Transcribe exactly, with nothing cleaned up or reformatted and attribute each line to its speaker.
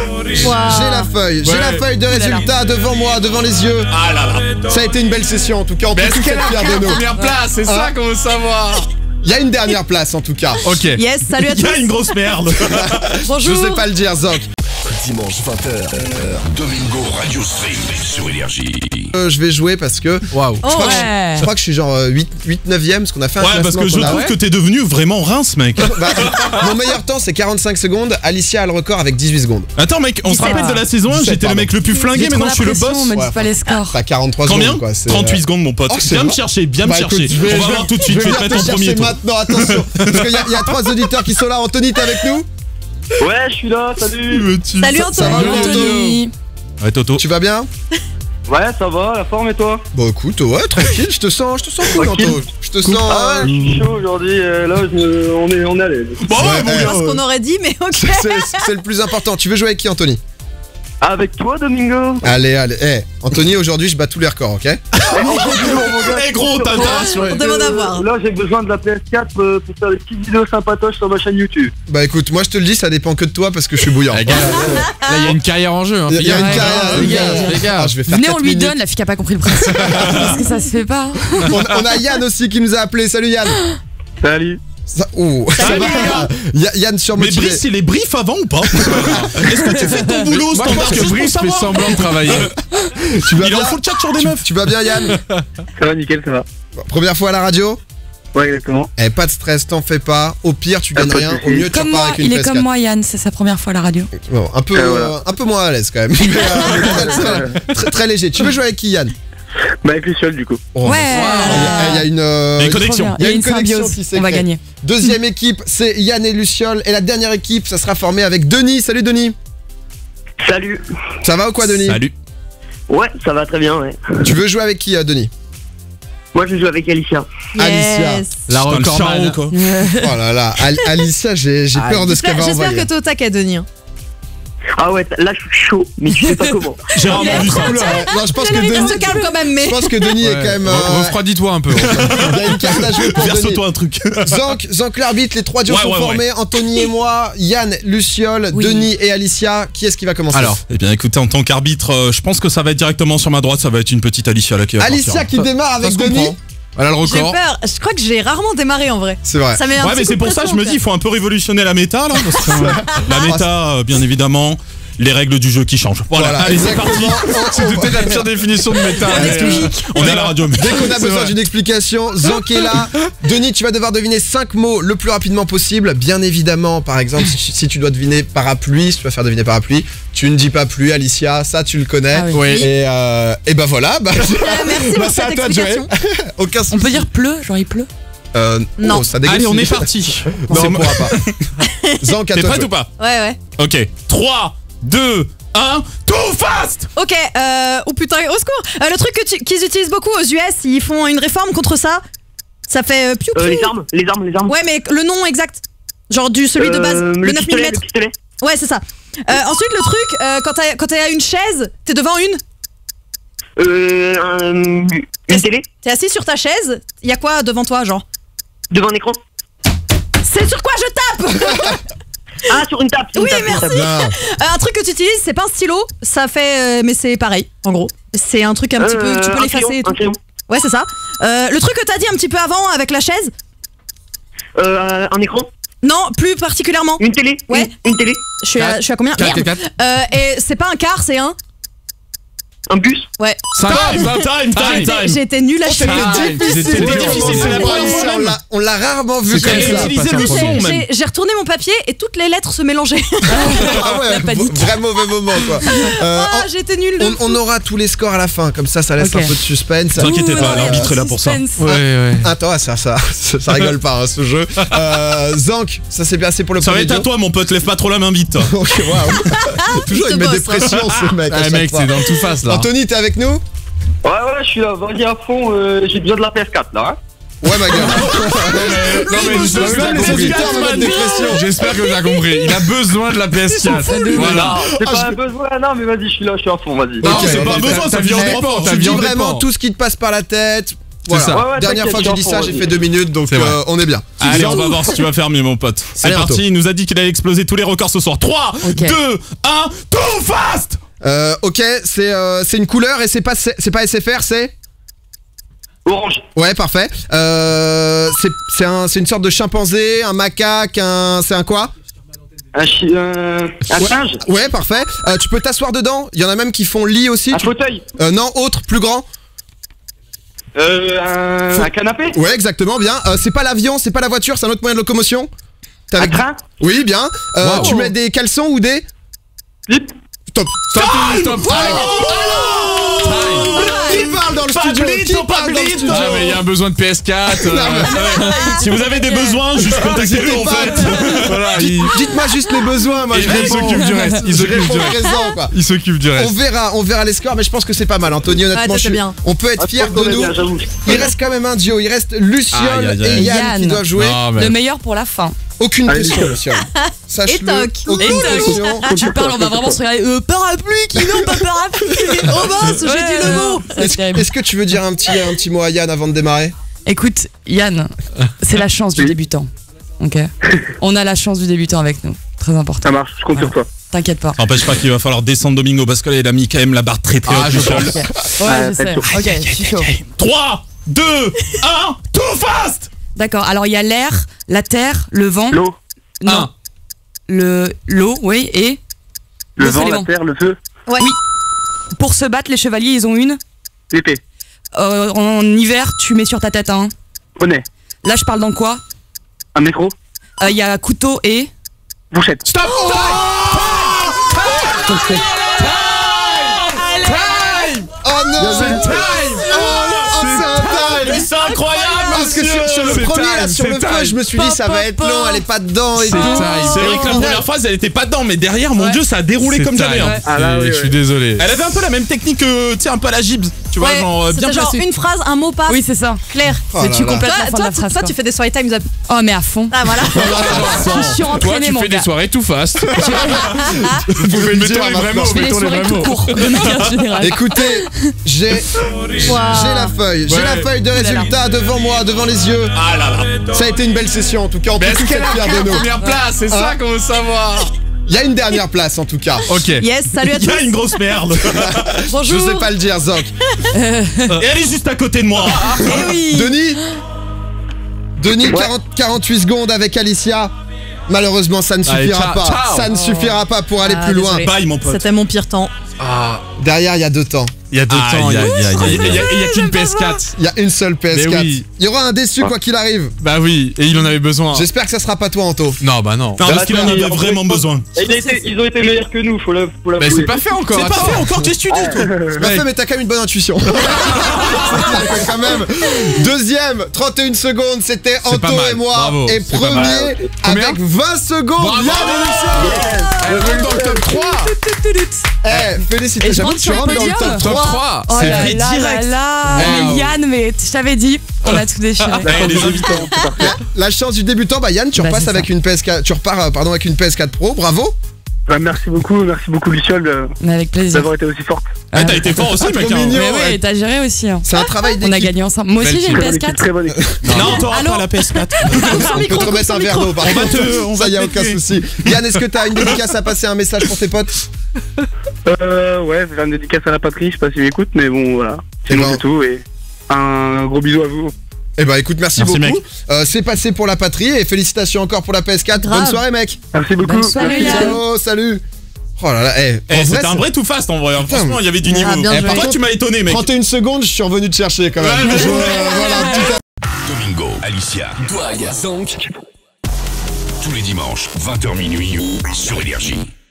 Speaker 1: Wow.
Speaker 2: J'ai la feuille, j'ai
Speaker 3: Ouais.
Speaker 2: la feuille de résultats devant moi, devant les yeux.
Speaker 3: Ah là là.
Speaker 2: Ça a été une belle session en tout cas, on peut
Speaker 3: Mais est-ce
Speaker 2: tous
Speaker 3: qu'elle
Speaker 2: être
Speaker 3: a
Speaker 2: fiers
Speaker 3: pris
Speaker 2: de
Speaker 3: la
Speaker 2: nous.
Speaker 3: première place? C'est ça
Speaker 2: Hein
Speaker 3: qu'on veut savoir.
Speaker 2: Il y a une dernière place en tout cas.
Speaker 3: Ok.
Speaker 1: Yes, salut à
Speaker 3: Il y a
Speaker 1: tous.
Speaker 3: une grosse merde.
Speaker 1: Bonjour.
Speaker 2: Je sais pas le dire, Zank.
Speaker 4: Dimanche vingt heures, Domingo Radio Stream sur Énergie.
Speaker 2: Euh, je vais jouer parce que
Speaker 3: Waouh.
Speaker 1: Oh
Speaker 2: je crois, que
Speaker 1: ouais.
Speaker 2: je, je crois que je suis genre euh, huit neuvième parce qu'on a fait un
Speaker 3: Ouais, parce
Speaker 2: classement
Speaker 3: que je
Speaker 2: qu'on a-
Speaker 3: trouve que t'es devenu vraiment rince, mec.
Speaker 2: Bah, mon meilleur temps c'est quarante-cinq secondes, Alicia a le record avec dix-huit secondes.
Speaker 3: Attends, mec, on se
Speaker 1: dix-sept.
Speaker 3: rappelle de la saison un,
Speaker 2: dix-sept,
Speaker 3: j'étais le mec le plus flingué, maintenant je suis le boss.
Speaker 1: Me
Speaker 2: Ouais,
Speaker 1: dis pas les scores.
Speaker 2: T'as quarante-trois
Speaker 3: Combien?
Speaker 2: secondes quoi. c'est,
Speaker 3: trente-huit
Speaker 2: euh,
Speaker 3: secondes, mon pote.
Speaker 2: Oh, c'est
Speaker 3: Viens me
Speaker 2: bon.
Speaker 3: chercher, viens me
Speaker 2: Bah,
Speaker 3: chercher.
Speaker 2: écoute, je vais-
Speaker 3: On va
Speaker 2: je vais-
Speaker 3: voir tout de suite, je vais
Speaker 2: venir
Speaker 3: te
Speaker 2: te
Speaker 3: mettre en
Speaker 2: chercher
Speaker 3: premier tour.
Speaker 2: maintenant, attention. Parce qu'il y, a- il y a trois auditeurs qui sont là. Anthony, t'es avec nous?
Speaker 5: Ouais, je suis là, salut.
Speaker 1: Salut
Speaker 2: Ça va,
Speaker 1: Anthony.
Speaker 2: Anthony?
Speaker 3: Ouais, Toto.
Speaker 2: Tu vas bien?
Speaker 5: Ouais, ça va, la forme et toi?
Speaker 2: Bon écoute, ouais, tranquille, je te sens, je te sens cool,
Speaker 5: Tranquille.
Speaker 2: Anto. Je te sens.
Speaker 5: Ah
Speaker 2: euh,
Speaker 5: ouais, je suis chaud aujourd'hui, euh, là, je me- on est, on est à l'aise.
Speaker 3: Bon, ouais,
Speaker 2: Ouais,
Speaker 3: mon
Speaker 2: ouais.
Speaker 3: gars.
Speaker 1: Pas ce qu'on aurait dit, mais ok.
Speaker 2: c'est c'est le plus important. Tu veux jouer avec qui, Anthony?
Speaker 5: Avec toi, Domingo?
Speaker 2: Allez, allez. Eh, Anthony, aujourd'hui, je bats tous les records, ok?
Speaker 3: Eh gros, t'as intérêt, ouais.
Speaker 1: On demande à voir.
Speaker 5: Là, j'ai besoin de la P S quatre euh, pour faire des petites vidéos sympatoches sur ma chaîne YouTube.
Speaker 2: Bah écoute, moi je te le dis, ça dépend que de toi parce que je suis bouillant.
Speaker 3: Eh, gars, là, il y a une carrière en jeu. Hein.
Speaker 2: Il y a- il y a une
Speaker 1: Ouais,
Speaker 2: carrière,
Speaker 1: ouais,
Speaker 2: les
Speaker 1: ouais,
Speaker 2: gars.
Speaker 1: ouais.
Speaker 3: Les gars.
Speaker 2: Ah, je vais faire
Speaker 1: Venez, on
Speaker 2: quatre
Speaker 1: lui
Speaker 2: minutes.
Speaker 1: donne, la fille qui a pas compris le principe. Parce que ça se fait pas.
Speaker 2: On, on a Yann aussi qui nous a appelé. Salut Yann.
Speaker 5: Salut.
Speaker 2: Ça, oh, ça
Speaker 3: Salut,
Speaker 2: va.
Speaker 3: les gars.
Speaker 2: Ya- Yann sur
Speaker 3: Mais
Speaker 2: motivé.
Speaker 3: Brice, il est brief avant ou pas? Est-ce que tu fais ton boulot
Speaker 6: Moi, je
Speaker 3: standard
Speaker 6: pense que
Speaker 3: juste pour
Speaker 6: Brice fait
Speaker 3: savoir?
Speaker 6: semblant de travailler.
Speaker 2: Tu vas
Speaker 3: Il est en
Speaker 2: bien?
Speaker 3: full chat sur des
Speaker 2: Tu,
Speaker 3: meufs.
Speaker 2: tu vas bien Yann?
Speaker 5: Ça va, nickel, ça va.
Speaker 2: Bon, première fois à la radio?
Speaker 5: Ouais, exactement.
Speaker 2: Eh, pas de stress, t'en fais pas. Au pire, tu
Speaker 5: Ah,
Speaker 2: gagnes
Speaker 5: pas de
Speaker 2: rien.
Speaker 5: soucis.
Speaker 2: Au mieux, tu
Speaker 1: Comme
Speaker 2: repars
Speaker 1: moi,
Speaker 2: avec une
Speaker 1: il est
Speaker 2: P S
Speaker 1: comme
Speaker 2: quatre.
Speaker 1: moi, Yann, c'est sa première fois à la radio.
Speaker 2: Bon, un peu,
Speaker 5: Ah, voilà.
Speaker 2: euh, un peu moins à l'aise quand même. Mais, euh, très, très- très- très léger. Tu veux jouer avec qui Yann?
Speaker 5: Bah, avec Luciole, du coup.
Speaker 2: Oh,
Speaker 1: Ouais.
Speaker 2: Il y, a- il y a une. euh,
Speaker 3: Il y a une
Speaker 1: Trop
Speaker 3: connexion.
Speaker 1: bien.
Speaker 2: Il y a une
Speaker 1: symbiose.
Speaker 2: connexion qui s'est
Speaker 1: On va
Speaker 2: créée.
Speaker 1: gagner.
Speaker 2: Deuxième équipe, c'est Yann et Luciole. Et la dernière équipe, ça sera formé avec Denis. Salut Denis.
Speaker 5: Salut.
Speaker 2: Ça va ou quoi Denis?
Speaker 3: Salut.
Speaker 5: Ouais, ça va très bien, ouais.
Speaker 2: Tu veux jouer avec qui euh, Denis?
Speaker 5: Moi, je joue avec Alicia.
Speaker 2: Alicia.
Speaker 1: Yes.
Speaker 6: La
Speaker 3: Putain, le
Speaker 6: recordman.
Speaker 3: charron, quoi.
Speaker 2: Oh là là, Al- Alicia, j'ai j'ai peur de ce qu'elle va
Speaker 1: J'espère
Speaker 2: envoyer.
Speaker 1: que t'es au taquet, Denis.
Speaker 5: Ah ouais, là, je suis chaud, mais tu sais pas comment.
Speaker 3: J'ai rarement vu ça.
Speaker 2: Oula, non, je pense que
Speaker 1: Il
Speaker 2: Denis,
Speaker 1: se calme quand même, mais.
Speaker 2: je pense que Denis est quand même. euh,
Speaker 6: Refroidis-toi un peu.
Speaker 2: Il y a une carte à jouer pour Denis.
Speaker 3: Verse-toi un truc.
Speaker 2: Zank, Zank l'arbitre, les trois dios
Speaker 3: Ouais,
Speaker 2: sont
Speaker 3: ouais,
Speaker 2: formés. Anthony et moi, Yann, Luciole,
Speaker 1: Oui.
Speaker 2: Denis et Alicia. Qui est-ce qui va commencer?
Speaker 3: Alors, eh bien écoutez, en tant qu'arbitre, euh, je pense que ça va être directement sur ma droite, ça va être une petite Alicia là qui va
Speaker 2: Alicia
Speaker 3: partir.
Speaker 2: qui démarre
Speaker 6: Ça
Speaker 2: avec
Speaker 6: se
Speaker 2: Denis.
Speaker 6: comprend. Elle a le
Speaker 1: J'ai
Speaker 6: record.
Speaker 1: peur. Je crois que j'ai rarement démarré en vrai.
Speaker 2: C'est vrai.
Speaker 1: Ça met un
Speaker 3: Ouais,
Speaker 1: petit
Speaker 3: mais
Speaker 1: coup
Speaker 3: c'est
Speaker 1: de
Speaker 3: pour ça,
Speaker 1: pression,
Speaker 3: je me dis, il faut un peu révolutionner la méta là. Parce que, euh, la méta, euh, bien évidemment, les règles du jeu qui changent. Voilà,
Speaker 2: Voilà,
Speaker 3: allez, c'est parti.
Speaker 2: exactement.
Speaker 6: C'est peut-être la pire définition de méta.
Speaker 1: On
Speaker 6: mais,
Speaker 1: explique.
Speaker 6: euh,
Speaker 3: On est à la radio. mais-
Speaker 2: Dès qu'on a
Speaker 6: C'est
Speaker 2: besoin
Speaker 6: vrai.
Speaker 2: d'une explication, Zank est là. Denis, tu vas devoir deviner cinq mots le plus rapidement possible. Bien évidemment, par exemple, si, si tu dois deviner parapluie, si tu vas faire deviner parapluie, tu ne dis pas pluie, Alicia, ça tu le connais.
Speaker 1: Ah oui.
Speaker 6: Oui.
Speaker 2: Et, euh, et bah voilà, bah,
Speaker 1: Ah, merci
Speaker 2: bah,
Speaker 1: pour
Speaker 2: c'est à
Speaker 1: cette
Speaker 2: toi de jouer.
Speaker 1: explication.
Speaker 2: Aucun souci.
Speaker 1: On peut dire pleut, genre il pleut.
Speaker 2: Euh,
Speaker 1: Non.
Speaker 2: oh, ça négocie.
Speaker 3: Allez, on est parti.
Speaker 2: Non,
Speaker 3: C'est
Speaker 2: on
Speaker 3: moi-
Speaker 2: pourra pas. Zank, à
Speaker 3: T'es
Speaker 2: toi de
Speaker 3: prête
Speaker 2: jouer.
Speaker 3: ou pas?
Speaker 1: Ouais, ouais.
Speaker 3: Ok. trois, deux, un, tout fast.
Speaker 1: Ok, euh. Oh putain, au secours. Euh, le truc que tu- qu'ils utilisent beaucoup aux U S, ils font une réforme contre ça. Ça fait euh, piou
Speaker 5: Euh,
Speaker 1: piou.
Speaker 5: les armes, les armes, les armes.
Speaker 1: Ouais, mais le nom exact. Genre du celui de base,
Speaker 5: Euh,
Speaker 1: le,
Speaker 5: le
Speaker 1: neuf
Speaker 5: pistolet,
Speaker 1: millimètres.
Speaker 5: le pistolet.
Speaker 1: Ouais, c'est ça. Euh, ensuite, le truc, euh, quand t'as quand t'es à une chaise, t'es devant une.
Speaker 5: Euh, un- une télé.
Speaker 1: T'es assis sur ta chaise, y a quoi devant toi, genre?
Speaker 5: Devant un écran.
Speaker 1: C'est sur quoi je tape?
Speaker 5: Ah, sur une table. sur une
Speaker 1: Oui,
Speaker 5: table, sur une
Speaker 1: merci.
Speaker 5: table.
Speaker 2: Bien.
Speaker 1: Euh, un truc que tu utilises, c'est pas un stylo, ça fait. euh, mais c'est pareil, en gros. C'est un truc un petit peu. Tu
Speaker 5: Euh,
Speaker 1: peux
Speaker 5: un
Speaker 1: l'effacer
Speaker 5: crayon,
Speaker 1: et tout.
Speaker 5: un crayon.
Speaker 1: Ouais, c'est ça. Euh, le truc que t'as dit un petit peu avant avec la chaise?
Speaker 5: Euh, un écran.
Speaker 1: Non, plus particulièrement.
Speaker 5: Une télé.
Speaker 1: Ouais.
Speaker 5: Une, une télé.
Speaker 1: Je suis, à, je suis à combien?
Speaker 6: Quatre,
Speaker 1: Merde.
Speaker 6: quatre.
Speaker 1: Euh, et c'est pas un car, c'est un.
Speaker 5: Un bus.
Speaker 1: Ouais.
Speaker 6: Cinq.
Speaker 3: Time, time, time,
Speaker 1: J'ai été-
Speaker 3: time.
Speaker 1: J'ai été nulle à chier.
Speaker 6: Ah,
Speaker 2: C'était difficile,
Speaker 6: c'était
Speaker 3: difficile, c'est la première fois
Speaker 2: on l'a- On l'a rarement vu
Speaker 6: C'est
Speaker 2: comme
Speaker 6: comme
Speaker 2: ça.
Speaker 6: ça.
Speaker 3: Utiliser le son
Speaker 1: J'ai-
Speaker 3: même.
Speaker 1: j'ai- J'ai retourné mon papier et toutes les lettres se mélangeaient.
Speaker 2: Ah ouais,
Speaker 1: La panique.
Speaker 2: vrai mauvais moment quoi. Euh,
Speaker 1: Ah, j'ai été nulle de
Speaker 2: on,
Speaker 1: fou.
Speaker 2: on aura tous les scores à la fin, comme ça ça laisse
Speaker 1: Ok.
Speaker 2: un peu de suspense.
Speaker 3: Ne t'inquiétez
Speaker 1: Ouh,
Speaker 3: pas,
Speaker 1: non,
Speaker 3: l'arbitre est là pour ça.
Speaker 1: suspense.
Speaker 6: Ouais, ouais.
Speaker 2: Attends, ça, ça, ça, ça rigole pas hein, ce jeu. Euh, Zank, ça s'est passé pour le
Speaker 3: Ça va
Speaker 2: premier
Speaker 3: être à
Speaker 2: duo.
Speaker 3: toi, mon pote, lève pas trop la main vite. toi.
Speaker 2: Ok, waouh. Toujours
Speaker 1: Il
Speaker 2: il
Speaker 1: te
Speaker 2: met des
Speaker 1: bosse, hein.
Speaker 2: pressions ce mec. à
Speaker 6: Ah
Speaker 2: chaque
Speaker 6: mec,
Speaker 2: fois.
Speaker 6: c'est dans tout face là.
Speaker 2: Anthony, t'es avec nous?
Speaker 5: Ouais, ouais, je suis là. Vas-y à fond. euh, J'ai besoin de la P S quatre là. Hein.
Speaker 2: Ouais ma gueule.
Speaker 6: Non mais
Speaker 2: Même
Speaker 6: j'espère
Speaker 2: les
Speaker 6: que
Speaker 2: auditeurs me mettent des pressions.
Speaker 6: J'espère que t'as compris. Il a besoin de la P S quatre. Voilà.
Speaker 5: C'est
Speaker 2: Ah,
Speaker 5: pas
Speaker 2: je-
Speaker 5: un besoin. Non, mais vas-y, je suis là. Je suis à fond. Vas-y.
Speaker 3: Non,
Speaker 2: Ok,
Speaker 3: c'est pas
Speaker 2: ok,
Speaker 3: besoin, ça
Speaker 6: ta
Speaker 3: vient
Speaker 6: vie
Speaker 3: en
Speaker 6: dépend,
Speaker 3: renfort.
Speaker 6: ta
Speaker 2: Tu
Speaker 6: vie
Speaker 2: dis
Speaker 6: en
Speaker 2: vraiment
Speaker 6: dépend.
Speaker 2: tout ce qui te passe par la tête. Voilà.
Speaker 6: ça.
Speaker 5: Ouais, ouais,
Speaker 2: Dernière
Speaker 5: t'inquiète,
Speaker 2: fois que j'ai dit
Speaker 5: je suis
Speaker 2: ça,
Speaker 5: en
Speaker 2: j'ai
Speaker 5: fond,
Speaker 2: fait deux minutes, donc
Speaker 3: C'est vrai.
Speaker 2: euh, on est bien.
Speaker 3: Allez, on va voir si tu vas faire mieux, mon pote. C'est
Speaker 2: Allez,
Speaker 3: parti,
Speaker 2: Anto.
Speaker 3: il nous a dit qu'il allait exploser tous les records ce soir. trois,
Speaker 1: Ok.
Speaker 3: deux, un, too fast.
Speaker 2: Euh, ok, c'est euh, c'est une couleur et c'est pas, c'est pas S F R, c'est
Speaker 5: Orange.
Speaker 2: Ouais, parfait. Euh, c'est c'est un, c'est une sorte de chimpanzé, un macaque, un, c'est un quoi?
Speaker 5: Un, chi... euh, un
Speaker 2: Ouais.
Speaker 5: singe.
Speaker 2: Ouais, parfait. Euh, tu peux t'asseoir dedans. Il y en a même qui font lit aussi.
Speaker 5: Un
Speaker 2: Tu-
Speaker 5: fauteuil.
Speaker 2: Euh, non, autre, plus grand.
Speaker 5: Euh, un...
Speaker 2: Faut-
Speaker 5: un canapé.
Speaker 2: Ouais, exactement, bien. Euh, c'est pas l'avion, c'est pas la voiture, c'est un autre moyen de locomotion. T'es
Speaker 5: Un
Speaker 2: avec-
Speaker 5: train.
Speaker 2: Oui, bien. Euh,
Speaker 1: Wow.
Speaker 2: Tu mets des caleçons ou des
Speaker 5: Slip.
Speaker 2: Stop.
Speaker 6: Stop, stop.
Speaker 2: Qui parle dans le studio? Qui
Speaker 3: Pablito,
Speaker 2: parle dans le
Speaker 3: Pablito.
Speaker 2: studio?
Speaker 6: Ah, mais il y a un besoin de P S quatre. euh,
Speaker 2: Non, mais-
Speaker 3: Si vous avez des besoins, juste contactez-le en
Speaker 2: pas-
Speaker 3: fait.
Speaker 6: voilà,
Speaker 2: Dites-
Speaker 6: il,
Speaker 2: Dites-moi juste les besoins, moi
Speaker 6: il
Speaker 2: je réponds.
Speaker 6: s'occupe du reste. Il
Speaker 2: Je
Speaker 6: s'occupe
Speaker 2: réponds
Speaker 6: du reste.
Speaker 2: présent, quoi.
Speaker 6: Il s'occupe du
Speaker 2: On
Speaker 6: reste.
Speaker 2: verra, on verra les scores, mais je pense que c'est pas mal, Anthony. Honnêtement,
Speaker 1: Ouais, toi,
Speaker 2: je
Speaker 1: c'est
Speaker 2: suis-
Speaker 1: bien.
Speaker 2: on peut être
Speaker 5: Ah,
Speaker 2: fier
Speaker 5: je pense
Speaker 2: de
Speaker 5: qu'on est
Speaker 2: nous.
Speaker 5: bien, j'avoue.
Speaker 2: Il reste quand même un duo. Il reste Luciole
Speaker 6: Aïe, aïe,
Speaker 2: et
Speaker 6: aïe.
Speaker 2: Yann,
Speaker 7: Yann.
Speaker 2: qui doivent jouer.
Speaker 6: Non, mais-
Speaker 7: Le meilleur pour la fin.
Speaker 2: Aucune
Speaker 5: Allez,
Speaker 2: pression,
Speaker 5: Luciole.
Speaker 2: Luciole. Sache-le.
Speaker 1: Et toc.
Speaker 2: Aucune
Speaker 7: Et toc.
Speaker 2: pression.
Speaker 7: Tu parles, on va vraiment se regarder. Euh, parapluie, qui non, pas parapluie. Oh mince, j'ai dit le mot. Ça, c'est
Speaker 2: Est-ce
Speaker 7: terrible.
Speaker 2: est-ce que tu veux dire un petit, un petit mot à Yann avant de démarrer?
Speaker 7: Écoute, Yann, c'est la chance du
Speaker 5: Oui.
Speaker 7: débutant. Ok. On a la chance du débutant avec nous. Très important.
Speaker 5: Ça marche, je compte sur toi.
Speaker 7: T'inquiète pas.
Speaker 3: Ça n'empêche pas qu'il va falloir descendre Domingo parce qu'il a mis quand même la barre très très haute.
Speaker 6: Ah, je
Speaker 3: Michel.
Speaker 6: pense.
Speaker 7: Ok. Ouais,
Speaker 5: Ah,
Speaker 7: je sais.
Speaker 5: faites chaud.
Speaker 7: Ok, je suis chaud.
Speaker 3: trois, deux, un, too fast.
Speaker 7: D'accord. Alors il y a l'air, la terre, le vent.
Speaker 5: L'eau,
Speaker 7: Non.
Speaker 6: Un.
Speaker 7: Le l'eau, oui. Et
Speaker 5: le
Speaker 7: L'eau,
Speaker 5: vent,
Speaker 7: c'est
Speaker 5: la
Speaker 7: les
Speaker 5: terre, le feu,
Speaker 7: pour se battre, les chevaliers, ils ont une.
Speaker 5: l'épée.
Speaker 7: Euh, en hiver, tu mets sur ta tête un.
Speaker 5: Poney.
Speaker 7: Là, je parle dans quoi?
Speaker 5: Un micro.
Speaker 7: Euh, Il y a couteau et.
Speaker 5: Fourchette.
Speaker 6: Stop.
Speaker 2: Oh non!
Speaker 6: C'est time.
Speaker 2: Oh, oh, c'est un time!
Speaker 3: Mais c'est incroyable,
Speaker 2: Parce que
Speaker 3: monsieur.
Speaker 2: sur, sur le
Speaker 6: C'est
Speaker 2: premier,
Speaker 6: time,
Speaker 2: là, sur
Speaker 6: c'est
Speaker 2: le feu,
Speaker 6: time.
Speaker 2: je me suis dit, ça va être long, elle est pas dedans et
Speaker 6: C'est
Speaker 2: tout.
Speaker 6: time.
Speaker 3: C'est vrai que la première phrase, elle était pas dedans, mais derrière, mon
Speaker 7: Ouais.
Speaker 3: dieu, ça a déroulé
Speaker 6: C'est
Speaker 3: comme jamais.
Speaker 6: time.
Speaker 3: hein.
Speaker 5: Ah là, oui,
Speaker 6: Je
Speaker 5: oui.
Speaker 6: suis désolé.
Speaker 3: Elle avait un peu la même technique que, tu sais, un peu à la Gibbs. Tu vois,
Speaker 1: Ouais,
Speaker 3: genre euh, bien
Speaker 1: c'était genre
Speaker 3: placé.
Speaker 1: une phrase, un mot passe.
Speaker 7: Oui, c'est ça.
Speaker 1: Clair.
Speaker 2: Oh
Speaker 7: C'est
Speaker 2: là
Speaker 7: tu
Speaker 2: là.
Speaker 7: complètes
Speaker 1: Toi,
Speaker 7: la fin de
Speaker 1: toi,
Speaker 7: la phrase.
Speaker 1: toi,
Speaker 7: quoi.
Speaker 1: tu fais des story times. up-
Speaker 7: Oh, mais à fond.
Speaker 1: Ah voilà.
Speaker 7: Je suis
Speaker 6: Toi,
Speaker 7: entraînée,
Speaker 6: tu
Speaker 7: mon
Speaker 6: fais des
Speaker 7: gars.
Speaker 6: soirées tout fast. Vous pouvez
Speaker 2: le
Speaker 6: mettons
Speaker 2: dire
Speaker 6: les vrais
Speaker 2: maintenant.
Speaker 6: mots,
Speaker 7: Je fais des
Speaker 6: mettons les
Speaker 7: soirées
Speaker 6: vrais
Speaker 7: tout
Speaker 6: mots.
Speaker 7: court, de manière générale.
Speaker 2: Écoutez, j'ai j'ai la feuille, j'ai
Speaker 6: Ouais.
Speaker 2: la feuille de
Speaker 7: là là.
Speaker 2: résultats devant moi, devant les yeux.
Speaker 3: Ah là là.
Speaker 2: Ça a été une belle session en tout cas, on
Speaker 6: Mais
Speaker 2: peut
Speaker 6: est-ce
Speaker 2: tous
Speaker 6: qu'elle
Speaker 2: être
Speaker 6: a
Speaker 2: fiers
Speaker 6: pris
Speaker 2: de
Speaker 6: la
Speaker 2: nous.
Speaker 6: première place? C'est ça
Speaker 2: Hein
Speaker 6: qu'on veut savoir.
Speaker 2: Il y a une dernière place en tout cas.
Speaker 6: Ok.
Speaker 1: Yes, salut à
Speaker 3: Il y a
Speaker 1: tous.
Speaker 3: une grosse merde.
Speaker 2: Je
Speaker 1: Bonjour.
Speaker 2: sais pas le dire, Zoc.
Speaker 3: Et elle est juste à côté de moi.
Speaker 1: Eh oui.
Speaker 2: Denis Denis, quarante, quarante-huit secondes avec Alicia. Malheureusement, ça ne
Speaker 6: Allez,
Speaker 2: suffira
Speaker 6: ciao,
Speaker 2: pas.
Speaker 6: ciao.
Speaker 2: Ça ne suffira pas pour aller
Speaker 1: Ah,
Speaker 2: plus loin.
Speaker 1: désolé.
Speaker 3: Bye, mon pote.
Speaker 1: C'était mon pire temps.
Speaker 2: Derrière, il y a deux temps.
Speaker 6: Il y a deux
Speaker 3: Aïe,
Speaker 6: temps. Il y a-
Speaker 3: aïe, aïe,
Speaker 6: il y a-
Speaker 3: aïe,
Speaker 6: il y a- il y a qu'une P S quatre.
Speaker 2: Il y a une seule P S quatre.
Speaker 6: Mais oui.
Speaker 2: Il y aura un déçu quoi qu'il arrive.
Speaker 6: Bah oui, et il en avait besoin.
Speaker 2: J'espère que ça sera pas toi, Anto.
Speaker 6: Non, bah non.
Speaker 3: Non, parce qu'il en avait vraiment besoin.
Speaker 5: Et ils, ont été, ils ont été meilleurs que nous, faut la, faut la
Speaker 6: Bah c'est pas fait encore.
Speaker 3: C'est pas
Speaker 6: attends.
Speaker 3: fait encore, qu'est-ce que tu dis, toi
Speaker 2: C'est pas fait, mais t'as quand même une bonne intuition. quand même. Deuxième, trente et une secondes, c'était
Speaker 6: C'est pas
Speaker 2: Anto
Speaker 6: mal,
Speaker 2: et moi.
Speaker 6: bravo,
Speaker 2: Et
Speaker 6: c'est pas mal.
Speaker 2: premier,
Speaker 6: Combien
Speaker 2: avec vingt secondes.
Speaker 6: Bravo.
Speaker 2: Yann et Luciole.
Speaker 6: Elle rentre dans le top trois.
Speaker 2: Eh,
Speaker 7: Et
Speaker 2: félicitations.
Speaker 7: je
Speaker 2: J'avoue
Speaker 7: rentre
Speaker 2: que tu
Speaker 7: sur le
Speaker 2: rentres dans le
Speaker 7: podium.
Speaker 2: top
Speaker 6: Top
Speaker 2: trois.
Speaker 6: trois.
Speaker 7: Oh
Speaker 6: C'est
Speaker 7: là
Speaker 6: vrai.
Speaker 7: là là là.
Speaker 6: Wow.
Speaker 7: Mais Yann, mais je t'avais dit, on a tout déchiré.
Speaker 3: Eh, les invités.
Speaker 2: La, la chance du débutant, bah Yann, tu
Speaker 7: Bah,
Speaker 2: repasses
Speaker 7: c'est
Speaker 2: avec
Speaker 7: ça.
Speaker 2: une P S quatre, tu repars euh, pardon avec une P S quatre Pro, bravo.
Speaker 5: Bah, merci beaucoup, merci beaucoup Luciole euh,
Speaker 7: Mais avec plaisir.
Speaker 5: d'avoir été aussi forte.
Speaker 3: Eh, t'as été fort aussi,
Speaker 2: trop
Speaker 3: mec. hein.
Speaker 2: mignon.
Speaker 7: Mais
Speaker 2: ouais.
Speaker 7: oui, t'as géré aussi. hein.
Speaker 2: C'est un travail
Speaker 7: On a
Speaker 2: d'équipe.
Speaker 7: gagné ensemble. Moi aussi,
Speaker 6: Belle
Speaker 7: j'ai une
Speaker 5: Très bonne
Speaker 7: P S
Speaker 5: équipe,
Speaker 7: quatre.
Speaker 5: très bonne équipe.
Speaker 3: Non, t'auras
Speaker 7: Allô
Speaker 3: pas la P S quatre.
Speaker 2: On peut te remettre un verre d'eau par
Speaker 3: On va
Speaker 2: contre.
Speaker 3: te- on
Speaker 2: Ça
Speaker 3: va
Speaker 2: y a
Speaker 3: te
Speaker 2: aucun
Speaker 3: payer.
Speaker 2: souci. Yann, est-ce que t'as une dédicace à passer, un message pour tes potes?
Speaker 5: Euh, ouais, c'est une dédicace à la patrie, je sais pas s'il m'écoute, mais bon, voilà. Sinon,
Speaker 2: Eh ben.
Speaker 5: c'est tout, et un gros bisou à vous.
Speaker 2: Eh bah écoute, merci,
Speaker 3: Merci,
Speaker 2: beaucoup.
Speaker 3: mec.
Speaker 2: Euh, c'est passé pour la patrie et félicitations encore pour la P S quatre.
Speaker 1: Grave.
Speaker 2: Bonne soirée, mec.
Speaker 5: Merci beaucoup.
Speaker 7: Bonne soirée,
Speaker 5: Merci.
Speaker 7: Yann.
Speaker 2: Ciao, salut. Oh là là, eh,
Speaker 3: Eh,
Speaker 2: en vrai,
Speaker 3: c'était un
Speaker 2: c'est-
Speaker 3: vrai tout fast en vrai. hein.
Speaker 2: Putain.
Speaker 3: Franchement, il y avait du
Speaker 1: Ah,
Speaker 3: niveau.
Speaker 1: bien
Speaker 3: Eh,
Speaker 1: joué.
Speaker 3: par contre, tu m'as étonné, mec.
Speaker 2: trente et une secondes, je suis revenu te chercher quand même.
Speaker 3: Ouais, mais-
Speaker 2: Je- voilà, petit
Speaker 4: Domingo, Alicia, Douag, Zonk. Tous les dimanches, vingt heures minuit, sur Énergie.